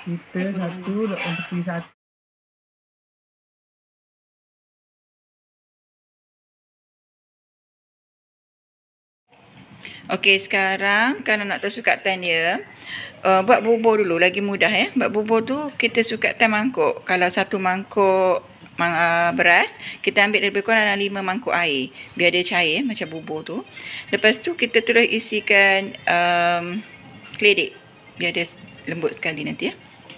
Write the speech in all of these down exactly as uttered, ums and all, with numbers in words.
Kita satu, orang tepi satu. Okey, sekarang kalau nak tahu sukatan dia, uh, buat bubur dulu, lagi mudah ya. Buat bubur tu kita sukatan mangkuk. Kalau satu mangkuk mang, uh, beras, kita ambil lebih kurang dalam lima mangkuk air. Biar dia cair macam bubur tu. Lepas tu kita terus isikan um, keledek. Biar dia lembut sekali nanti ya.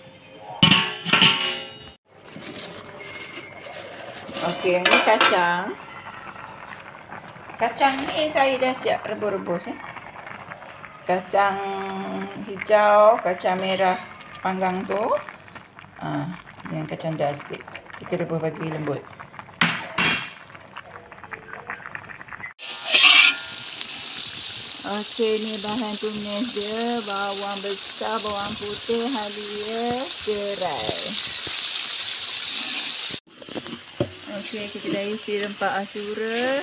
Okey, ni kacang. Kacang ni saya dah siap rebus-rebus ya. Kacang hijau, kacang merah panggang tu. Ha, yang kacang dah sikit. Kita rebus bagi lembut. Okey, ni bahan tumis dia. Bawang besar, bawang putih, halia, serai. Okey, kita dah isi rempah asura.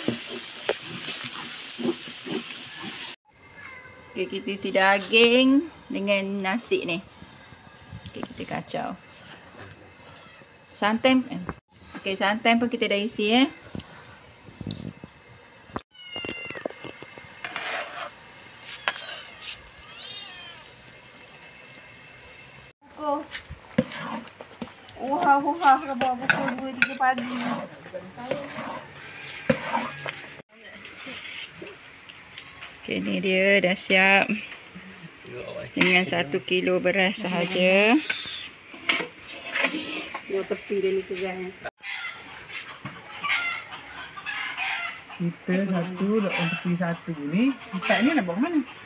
Okey, kita isi daging dengan nasi ni. Okey, kita kacau. Santan. Okey, santan pun kita dah isi eh. Pukul. Wah, wah, rebah pukul dua tiga pagi. Okey, ni dia dah siap. Dengan satu kilo beras sahaja. Dua tepi dia ni kerjanya. Kita satu, orang tepi satu ni. Ikat ni nak bawa mana?